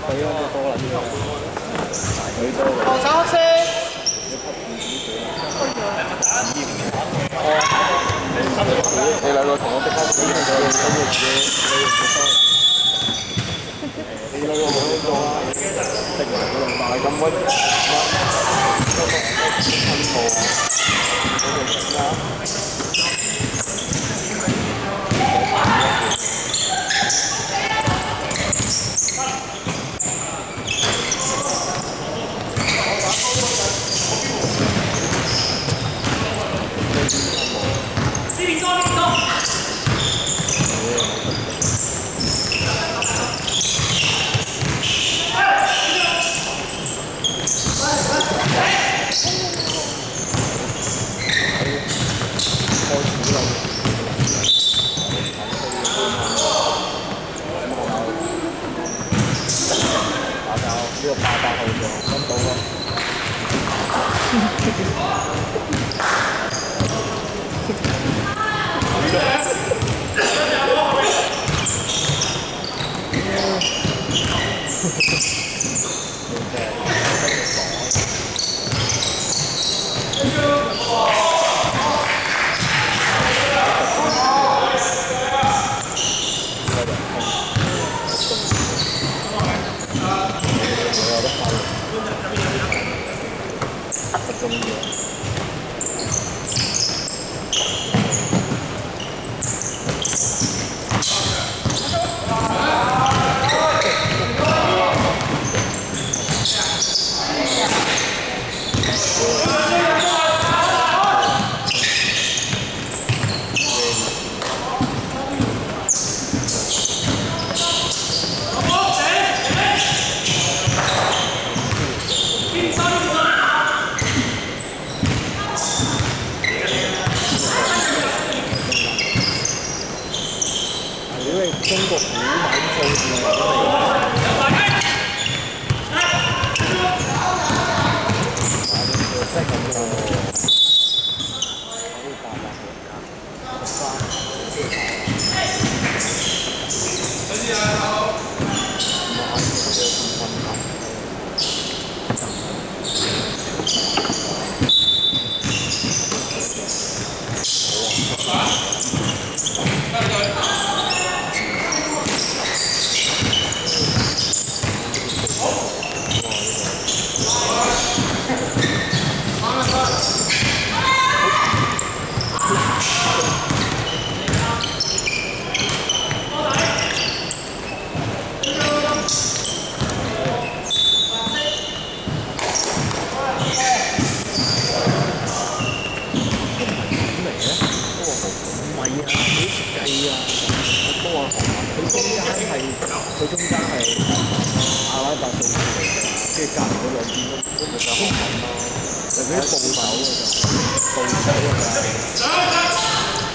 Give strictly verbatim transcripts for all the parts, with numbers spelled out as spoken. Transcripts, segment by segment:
佢嗰啲多啦，啲佢多嘅。 黃手先。 你兩個同我即刻整咗個新嘅嘢，你兩個冇咁多啦，食埋佢唔係咁温，辛苦啊！嗰個食啦。 呢個八百號就分到咯。中意。中國古文數字嚟佢中間係阿拉伯數字嚟㗎，跟住隔離嗰兩邊都都冇咁好睇咯，就嗰啲部首㗎咋，部首㗎咋。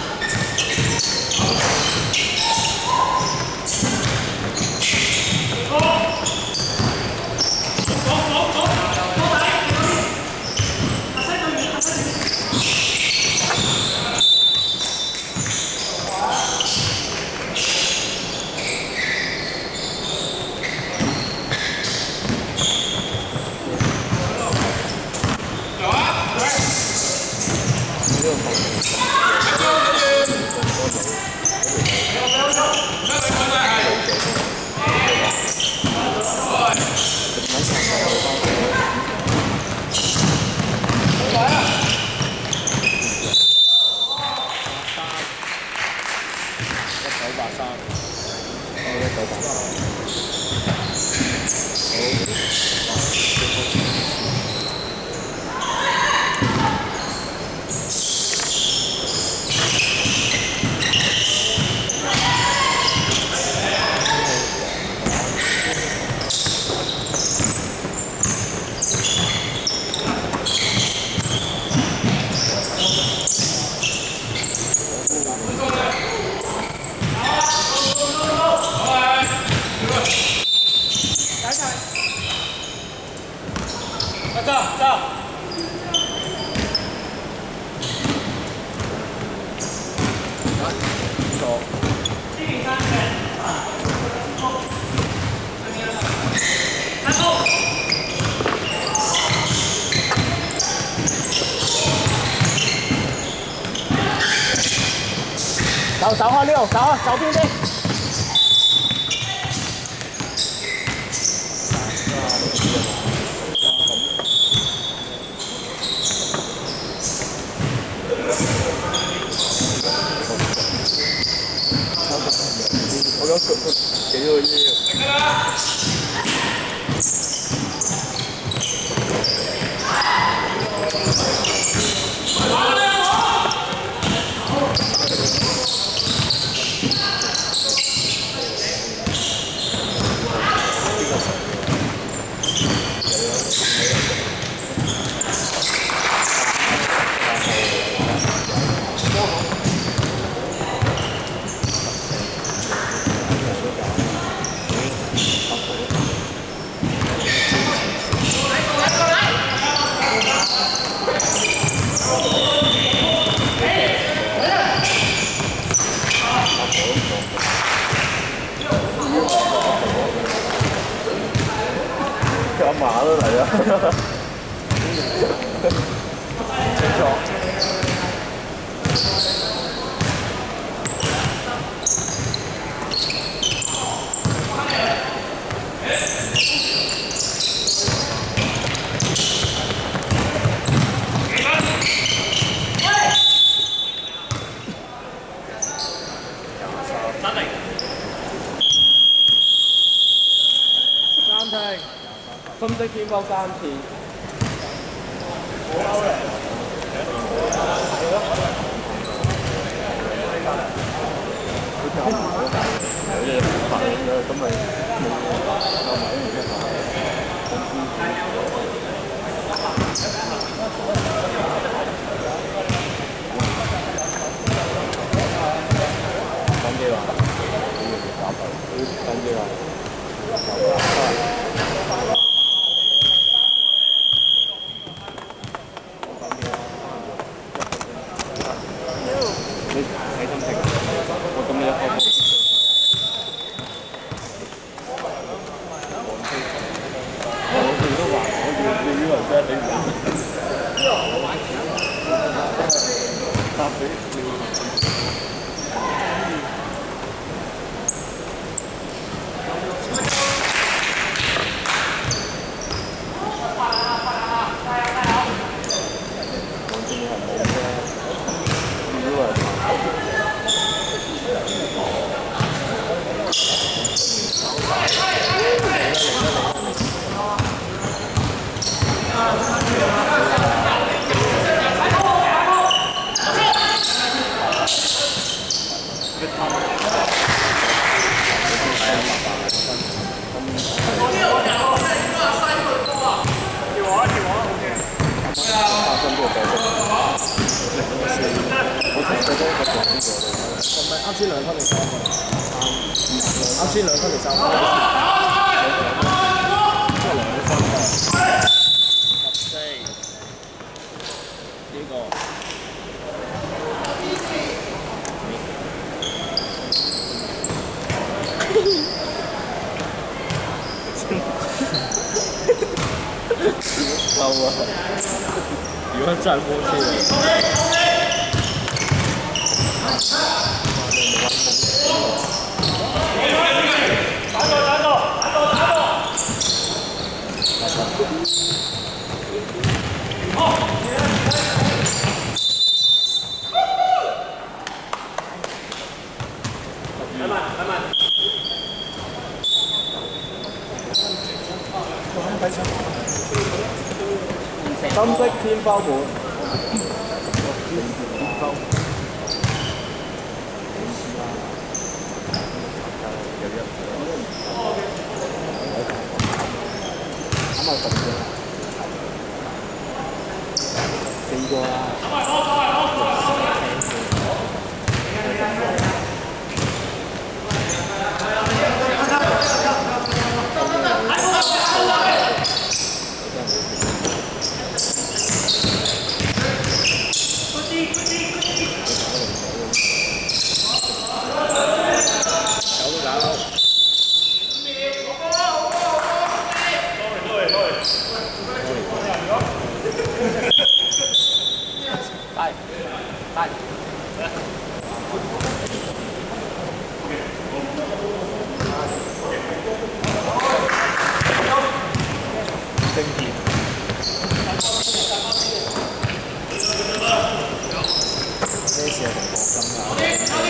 走走。错。 找找下六，找啊，找边边。 我要给给我一。干嘛了来着？清楚。 三停，深色天波三次。好歐嚟。係咯。 有嘢煩嘅，咁咪冇買唔知嘛？緊機話，緊機話。你睇心情，我咁樣開波。我哋都話，我哋你以為咩？你唔答俾你。啱先兩分定三分？啱先兩分定三分？即係兩分啊！十四呢個。嬲啊！如果真係波車嚟。打到打到打到打到！好。來慢來慢。深色天花板。咁啊十個，四個啦。有都搞。 快！ 正點。呢次係同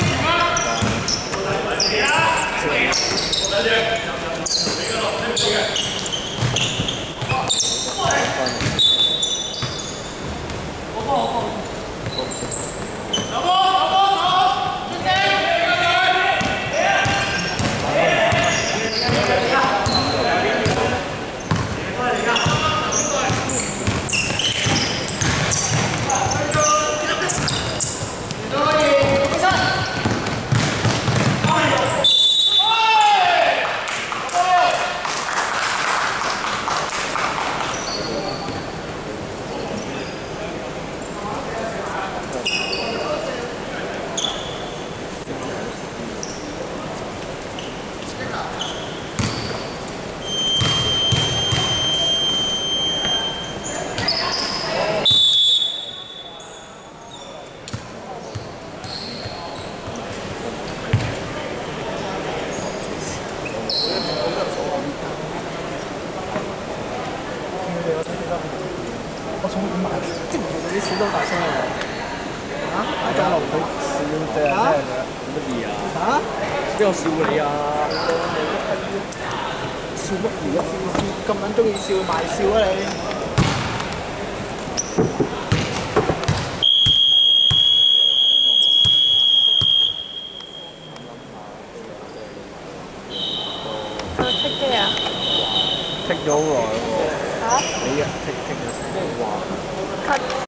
我從五萬，即係你笑到大聲啊！嚇？阿張龍佢笑啫，真係乜嘢啊？嚇？邊個笑你啊？笑乜嘢啊？笑笑咁撚中意笑賣笑啊你！ 佢剔機啊？ 剔咗好耐喎。 嚇？ 你啊，剔剔咗成。 cut